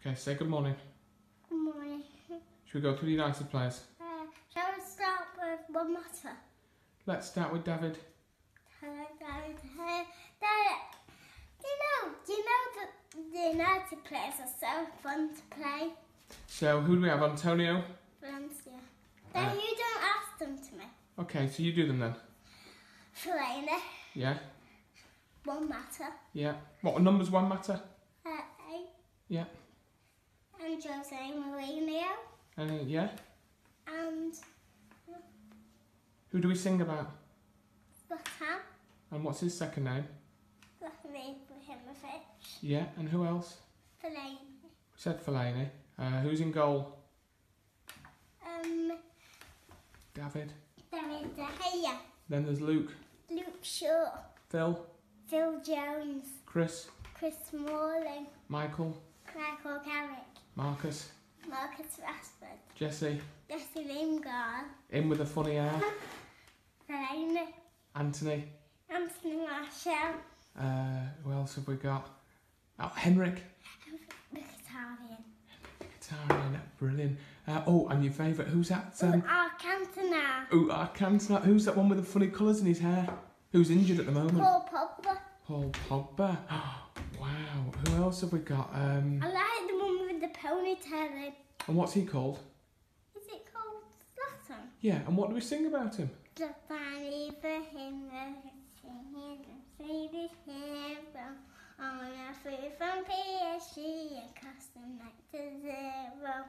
Okay, say good morning. Good morning. Should we go through the United players? Shall we start with one matter? Let's start with David. David, do you know that the United players are so fun to play? So, who do we have? Antonio? Valencia. Then you don't ask them to me. Okay, so you do them then. Fellaini. Yeah? One matter. Yeah. What numbers one matter? 8. Yeah. And Jose Mourinho. Yeah? And Who do we sing about? Zlatan. And what's his second name? Zlatan Ibrahimovic. Yeah, and who else? Fellaini. We said Fellaini. Who's in goal? David. David De Gea. Then there's Luke. Luke Shaw. Phil. Phil Jones. Chris. Chris Smalling. Michael. Michael Carrick. Marcus. Marcus Rashford. Jesse. Jesse Lingard. In with the funny hair. Fellaini. Anthony. Anthony Martial. Who else have we got? Oh, Henrik. Mkhitaryan. Mkhitaryan. Brilliant. And your favourite, who's that? Cantona. Cantona. Who's that one with the funny colours in his hair? Who's injured at the moment? Paul Pogba. Paul Pogba. Wow. Who else have we got? I like the one with the ponytail in. And what's he called? Is it called Zlatan? Yeah, and what do we sing about him? Zlatan Ibrahimovic, singing the Swedish hero. On a free from PSG and cost him back to 0.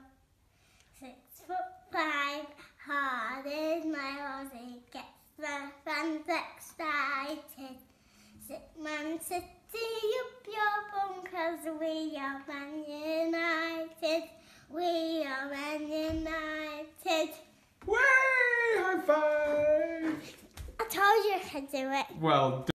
6'5", hard as nails, he gets the fans excited. Man City up your bunkers, we are Man United. We are Man United. Way! High five! I told you I could do it. Well done.